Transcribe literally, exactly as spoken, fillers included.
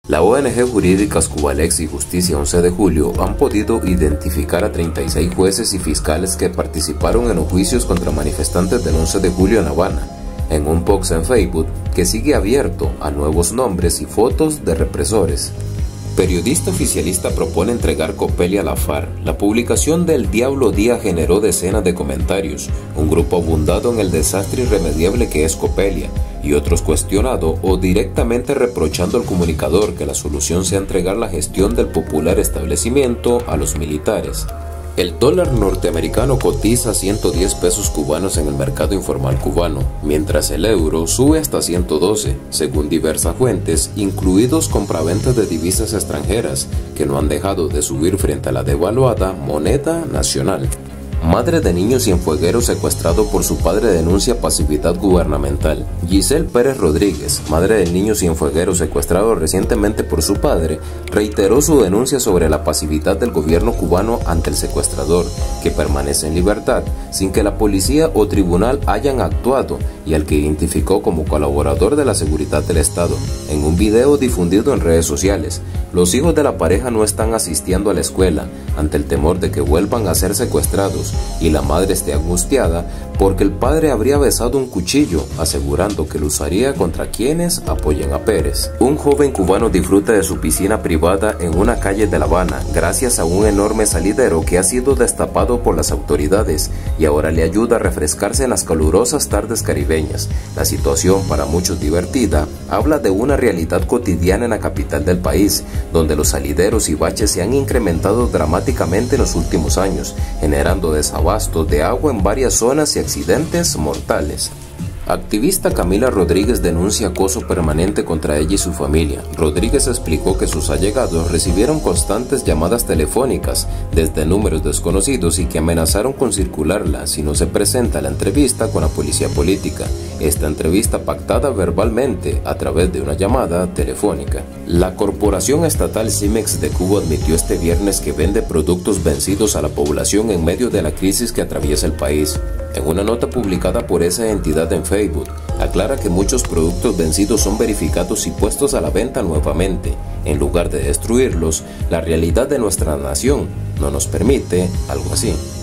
La O N G Jurídicas Cubalex y Justicia once de julio han podido identificar a treinta y seis jueces y fiscales que participaron en los juicios contra manifestantes del once de julio en La Habana, en un post en Facebook que sigue abierto a nuevos nombres y fotos de represores. Periodista oficialista propone entregar Copelia a la FARC. La publicación del Diablo Día generó decenas de comentarios, un grupo abundado en el desastre irremediable que es Copelia, y otros cuestionado o directamente reprochando al comunicador que la solución sea entregar la gestión del popular establecimiento a los militares. El dólar norteamericano cotiza ciento diez pesos cubanos en el mercado informal cubano, mientras el euro sube hasta ciento doce, según diversas fuentes, incluidos compraventas de divisas extranjeras, que no han dejado de subir frente a la devaluada moneda nacional. Madre de niño cienfueguero secuestrado por su padre denuncia pasividad gubernamental. Giselle Pérez Rodríguez, madre del niño cienfueguero secuestrado recientemente por su padre, reiteró su denuncia sobre la pasividad del gobierno cubano ante el secuestrador, que permanece en libertad, sin que la policía o tribunal hayan actuado, y al que identificó como colaborador de la seguridad del Estado. En un video difundido en redes sociales, los hijos de la pareja no están asistiendo a la escuela, ante el temor de que vuelvan a ser secuestrados, y la madre esté angustiada porque el padre habría besado un cuchillo, asegurando que lo usaría contra quienes apoyen a Pérez. Un joven cubano disfruta de su piscina privada en una calle de La Habana gracias a un enorme salidero que ha sido destapado por las autoridades y ahora le ayuda a refrescarse en las calurosas tardes caribeñas. La situación, para muchos divertida, habla de una realidad cotidiana en la capital del país, donde los salideros y baches se han incrementado dramáticamente en los últimos años, generando desabasto de agua en varias zonas y accidentes mortales. Activista Camila Rodríguez denuncia acoso permanente contra ella y su familia. Rodríguez explicó que sus allegados recibieron constantes llamadas telefónicas desde números desconocidos y que amenazaron con circularla si no se presenta a la entrevista con la policía política. Esta entrevista pactada verbalmente a través de una llamada telefónica. La corporación estatal Cimex de Cuba admitió este viernes que vende productos vencidos a la población en medio de la crisis que atraviesa el país. En una nota publicada por esa entidad en Facebook, aclara que muchos productos vencidos son verificados y puestos a la venta nuevamente. En lugar de destruirlos, la realidad de nuestra nación no nos permite algo así.